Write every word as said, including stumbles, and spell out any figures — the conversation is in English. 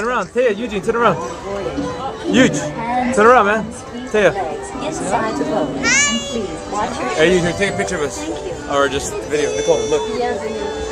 turn around. Taya, Eugene, turn around. Eugene, turn around, man. Taya. Hey, Eugene, take a picture of us. Or just video. Nicole, look.